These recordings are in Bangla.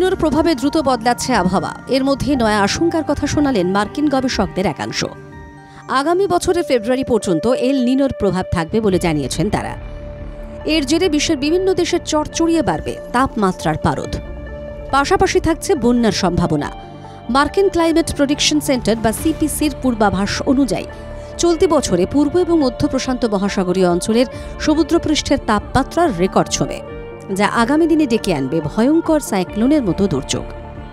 নিনোর প্রভাবে দ্রুত বদলাচ্ছে আবহাওয়া। এর মধ্যে নয়া আশঙ্কার কথা শোনালেন মার্কিন গবেষকদের একাংশ। আগামী বছরের ফেব্রুয়ারি পর্যন্ত এল নিনোর প্রভাব থাকবে বলে জানিয়েছেন তারা। এর জেরে বিশ্বের বিভিন্ন দেশের চড়চড়িয়ে বাড়বে তাপমাত্রার পারদ। পাশাপাশি থাকছে বন্যার সম্ভাবনা। মার্কিন ক্লাইমেট প্রেডিকশন সেন্টার বা সিপিসির পূর্বাভাস অনুযায়ী চলতি বছরে পূর্ব এবং মধ্য প্রশান্ত মহাসাগরীয় অঞ্চলের সমুদ্রপৃষ্ঠের তাপমাত্রার রেকর্ড ছবে, যা আগামী দিনে ডেকে আনবে ভয়ঙ্কর সাইক্লোনের মতো দুর্যোগ।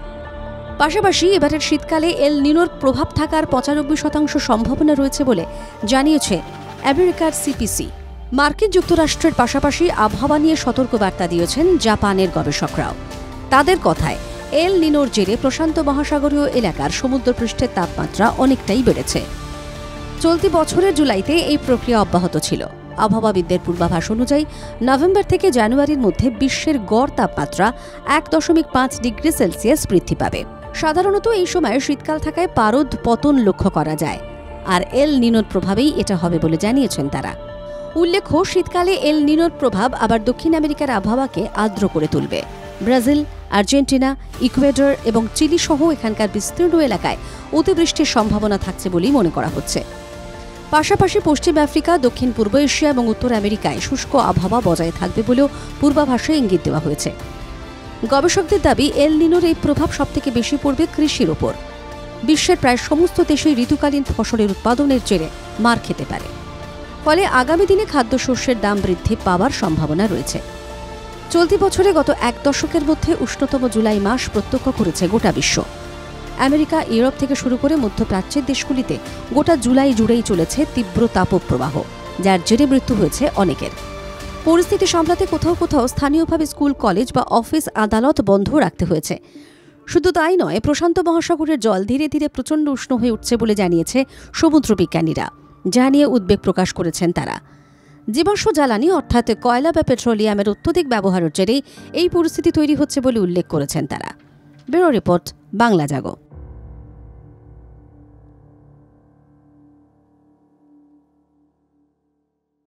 পাশাপাশি এবারের শীতকালে এল নিনোর প্রভাব থাকার ৯৫% সম্ভাবনা রয়েছে বলে জানিয়েছে আমেরিকার সিপিসি। মার্কিন যুক্তরাষ্ট্রের পাশাপাশি আবহাওয়া নিয়ে সতর্কবার্তা দিয়েছেন জাপানের গবেষকরাও। তাদের কথায় এল নিনোর জেরে প্রশান্ত মহাসাগরীয় এলাকার সমুদ্রপৃষ্ঠের তাপমাত্রা অনেকটাই বেড়েছে। চলতি বছরের জুলাইতে এই প্রক্রিয়া অব্যাহত ছিল। আবহাওয়াবিদদের পূর্বাভাস অনুযায়ী নভেম্বর থেকে জানুয়ারির মধ্যে বিশ্বের গড় তাপমাত্রা ১.৫ ডিগ্রি সেলসিয়াস বৃদ্ধি পাবে। সাধারণত এই সময়ে শীতকাল থাকায় পারদ পতন লক্ষ্য করা যায়, আর এল নিনোর প্রভাবেই এটা হবে বলে জানিয়েছেন তারা। উল্লেখ্য, শীতকালে এল নিনোর প্রভাব আবার দক্ষিণ আমেরিকার আবহাওয়াকে আর্দ্র করে তুলবে। ব্রাজিল, আর্জেন্টিনা, ইকুয়েডর এবং চিলি সহ এখানকার বিস্তীর্ণ এলাকায় অতিবৃষ্টির সম্ভাবনা থাকছে বলেই মনে করা হচ্ছে। পাশাপাশি পশ্চিম আফ্রিকা, দক্ষিণ পূর্ব এশিয়া এবং উত্তর আমেরিকায় শুষ্ক আবহাওয়া বজায় থাকবে বলেও পূর্বাভাসে ইঙ্গিত দেওয়া হয়েছে। গবেষকদের দাবি, এল নিনোর এই প্রভাব সবথেকে বেশি পড়বে কৃষির ওপর। বিশ্বের প্রায় সমস্ত দেশেই ঋতুকালীন ফসলের উৎপাদনের জেরে মার খেতে পারে। ফলে আগামী দিনে খাদ্যশস্যের দাম বৃদ্ধি পাওয়ার সম্ভাবনা রয়েছে। চলতি বছরে গত এক দশকের মধ্যে উষ্ণতম জুলাই মাস প্রত্যক্ষ করেছে গোটা বিশ্ব। আমেরিকা, ইউরোপ থেকে শুরু করে মধ্যপ্রাচ্যের দেশগুলিতে গোটা জুলাই জুড়েই চলেছে তীব্র তাপপ্রবাহ, যার জেরে মৃত্যু হয়েছে অনেকের। পরিস্থিতি সামলাতে কোথাও কোথাও স্থানীয়ভাবে স্কুল, কলেজ বা অফিস আদালত বন্ধ রাখতে হয়েছে। শুধু তাই নয়, প্রশান্ত মহাসাগরের জল ধীরে ধীরে প্রচণ্ড উষ্ণ হয়ে উঠছে বলে জানিয়েছে সমুদ্রবিজ্ঞানীরা, যা নিয়ে উদ্বেগ প্রকাশ করেছেন তারা। জীবাশ্ম জ্বালানি অর্থাৎ কয়লা বা পেট্রোলিয়ামের অত্যধিক ব্যবহারের জেরেই এই পরিস্থিতি তৈরি হচ্ছে বলে উল্লেখ করেছেন তারা। ব্যুরো রিপোর্ট, বাংলা জাগো।